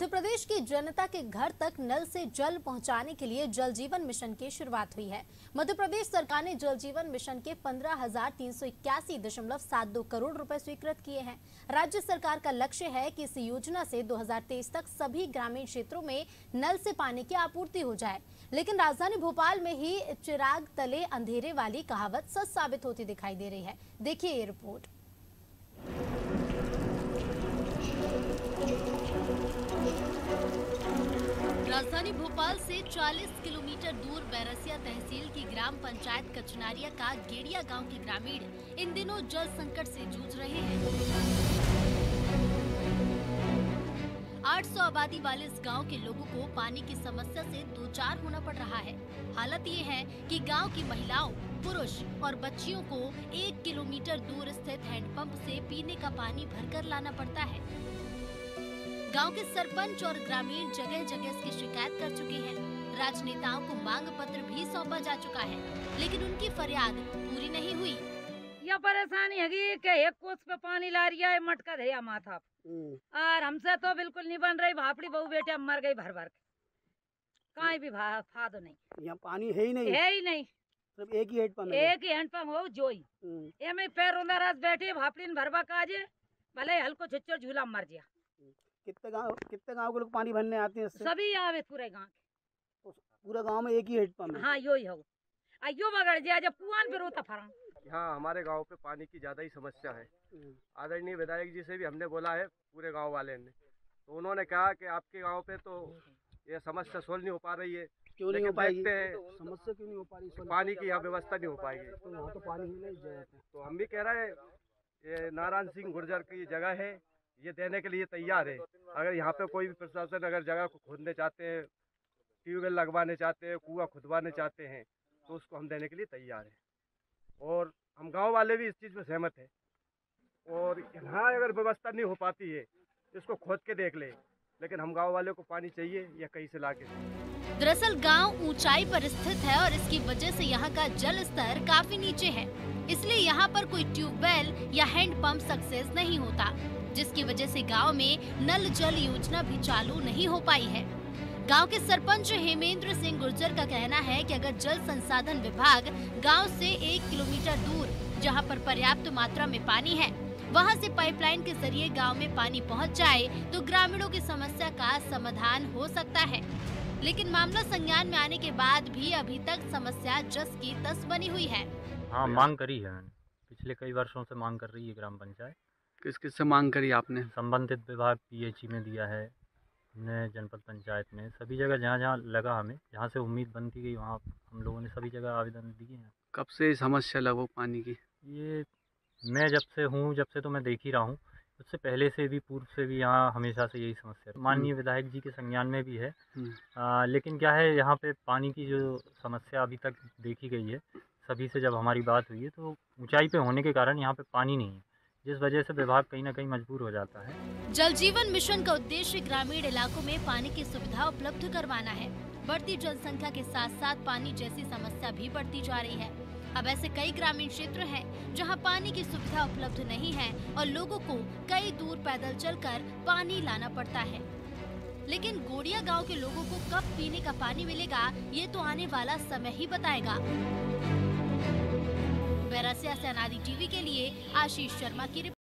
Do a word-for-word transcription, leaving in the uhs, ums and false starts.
मध्य प्रदेश की जनता के घर तक नल से जल पहुंचाने के लिए जल जीवन मिशन की शुरुआत हुई है। मध्य प्रदेश सरकार ने जल जीवन मिशन के पंद्रह हजार तीन सौ इक्यासी दशमलव सात दो करोड़ रुपए स्वीकृत किए हैं। राज्य सरकार का लक्ष्य है कि इस योजना से दो हजार तेईस तक सभी ग्रामीण क्षेत्रों में नल से पानी की आपूर्ति हो जाए। लेकिन राजधानी भोपाल में ही चिराग तले अंधेरे वाली कहावत सच साबित होती दिखाई दे रही है। देखिए ये रिपोर्ट। राजधानी भोपाल से चालीस किलोमीटर दूर बैरसिया तहसील की ग्राम पंचायत कचनारिया का गेड़िया गांव के ग्रामीण इन दिनों जल संकट से जूझ रहे हैं। आठ सौ आबादी वाले इस गांव के लोगों को पानी की समस्या से दो चार होना पड़ रहा है। हालत ये है कि गांव की महिलाओं, पुरुष और बच्चियों को एक किलोमीटर दूर स्थित हैंडपंप से पीने का पानी भरकर लाना पड़ता है। गांव के सरपंच और ग्रामीण जगह जगह इसकी शिकायत कर चुके हैं। राजनेताओं को मांग पत्र भी सौंपा जा चुका है, लेकिन उनकी फरियाद पूरी नहीं हुई। यह परेशानी है कि एक कोस पे पानी ला रही है, मटका है माथा और हमसे तो बिल्कुल नहीं बन रही। भापड़ी बहू बेटे मर गई भर भर कहीं भी फादो नहीं। यहाँ पानी है ही नहीं, है ही नहीं। सिर्फ एक ही हैंडपंप है। एक ही हैंडपंप हो जो ही ये में पैर नाराज बैठे भापड़ी ने भरवा काजे भले हल्को छुच्चर झूला मर गया। कितने गांव कितने गांव के लोग पानी भरने आते हैं इससे? सभी आवे पूरे गांव के। पूरा गांव में एक ही हैंडपंप है। हाँ यो ही हो यो बगड़ जाए जब कुआं पे रोता फरा। यहाँ हमारे गांव पे पानी की ज्यादा ही समस्या है। आदरणीय विधायक जी से भी हमने बोला है, पूरे गांव वाले ने, तो उन्होंने कहा कि आपके गांव पे तो ये समस्या सोल्व नहीं हो पा रही है। क्यों नहीं हो पाएगी? समस्या क्यों नहीं हो पा रही? पानी की यहाँ व्यवस्था नहीं हो पाएगी। तो यहाँ तो पानी ही नहीं जाए। तो हम भी कह रहे हैं ये नारायण सिंह गुर्जर की जगह है, ये देने के लिए तैयार है। अगर यहाँ पे कोई भी प्रशासन अगर जगह को खोदने चाहते हैं, ट्यूबवेल लगवाने चाहते हैं, कुआं खुदवाने चाहते हैं, तो उसको हम देने के लिए तैयार है। और हम गांव वाले भी इस चीज़ में सहमत है। और यहाँ अगर व्यवस्था नहीं हो पाती है, इसको खोद के देख ले, लेकिन हम गांव वाले को पानी चाहिए या कहीं से लाके। दरअसल गांव ऊंचाई पर स्थित है और इसकी वजह से यहाँ का जल स्तर काफी नीचे है, इसलिए यहाँ पर कोई ट्यूबवेल या हैंडपंप सक्सेस नहीं होता, जिसकी वजह से गांव में नल जल योजना भी चालू नहीं हो पाई है। गांव के सरपंच हेमेंद्र सिंह गुर्जर का कहना है कि अगर जल संसाधन विभाग गांव से एक किलोमीटर दूर जहां पर पर्याप्त मात्रा में पानी है, वहां से पाइपलाइन के जरिए गांव में पानी पहुंच जाए तो ग्रामीणों की समस्या का समाधान हो सकता है। लेकिन मामला संज्ञान में आने के बाद भी अभी तक समस्या जस की तस बनी हुई है। हाँ, मांग करी है, पिछले कई वर्षों से मांग कर रही है ग्राम पंचायत। किस किस से मांग करी आपने? संबंधित विभाग पीएचई में दिया है, हमने जनपद पंचायत में, सभी जगह जहाँ जहाँ लगा, हमें जहाँ से उम्मीद बनती गई वहाँ हम लोगों ने सभी जगह आवेदन दिए हैं। कब से समस्या लगो पानी की? ये मैं जब से हूँ जब से तो मैं देख ही रहा हूँ, उससे पहले से भी पूर्व से भी यहाँ हमेशा से यही समस्या है। माननीय विधायक जी के संज्ञान में भी है, आ, लेकिन क्या है, यहाँ पे पानी की जो समस्या अभी तक देखी गई है, सभी से जब हमारी बात हुई है तो ऊंचाई पे होने के कारण यहाँ पे पानी नहीं है, जिस वजह से विभाग कहीं ना कहीं मजबूर हो जाता है। जल जीवन मिशन का उद्देश्य ग्रामीण इलाकों में पानी की सुविधा उपलब्ध करवाना है। बढ़ती जनसंख्या के साथ साथ पानी जैसी समस्या भी बढ़ती जा रही है। अब ऐसे कई ग्रामीण क्षेत्र हैं जहां पानी की सुविधा उपलब्ध नहीं है और लोगों को कई दूर पैदल चलकर पानी लाना पड़ता है। लेकिन गोड़िया गांव के लोगों को कब पीने का पानी मिलेगा, ये तो आने वाला समय ही बताएगा। बैरसिया से अनादि टीवी के लिए आशीष शर्मा की रिपोर्ट।